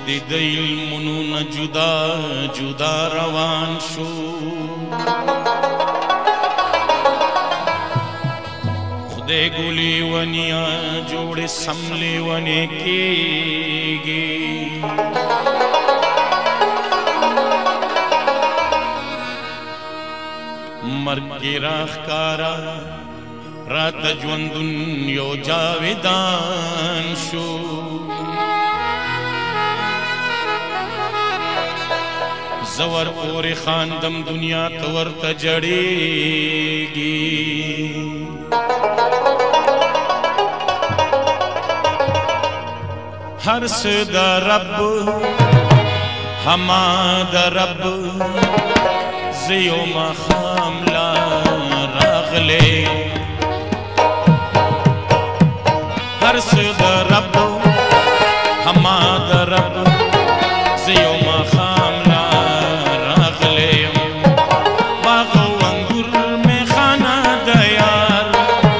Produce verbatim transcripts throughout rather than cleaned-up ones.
دی د علمونو نه جدا جدا روان شو خدای ګولې ونیا جوړې سملې ونې کېږي مرګ کې راښکارا راته ژوندون یو جاویدان شو زور پورې خاندم دنیا ته ورته جړېږي هر څه د رب هما د رب زه یو ماښام لا راغلی هر څه د رب هما د رب زه یو ماښام لا راغلی باغ او انګور میخانه د یار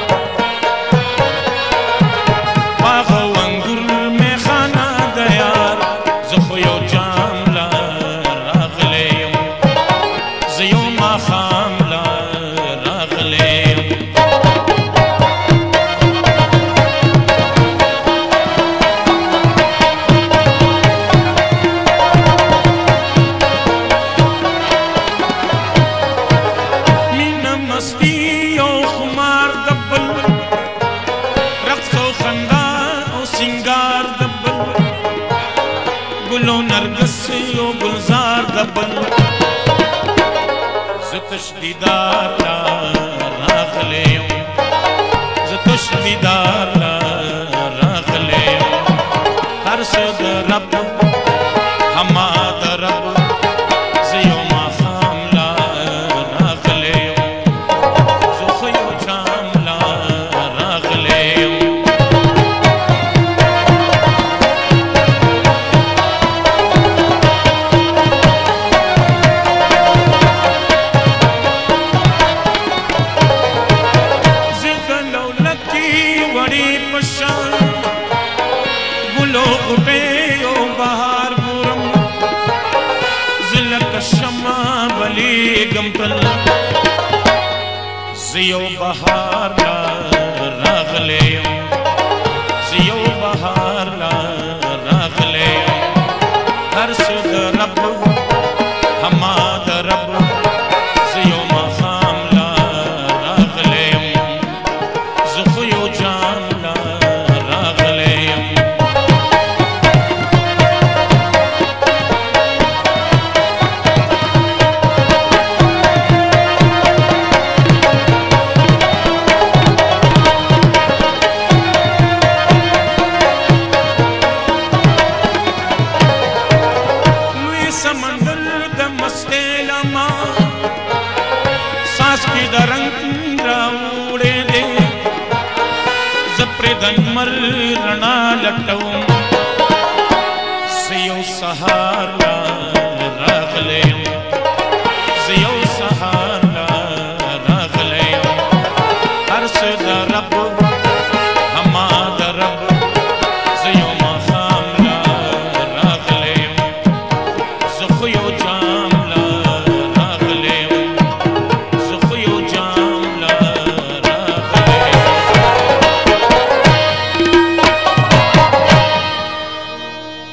باغ او انګور میخانه د یار زه خو یو جام لا راغلی زه یو ماښام لا راغلی گلو نرگس و گلزار دبل زتش دیدار لا راغلیم زتش دیدار لا راغلیم هر څه د رب هما د رب زه یو ماښام لا راغلیم زه خو یو جام لا راغلیم زیو بهار لا راغلیم زیو بهار لا راغلیم هر څه د رب هما د رب زیو ماښام لا راغلیم زه خو یو جام لا راغلیم دنمر رڼا لټوم زه یو سهار لا راغلی یم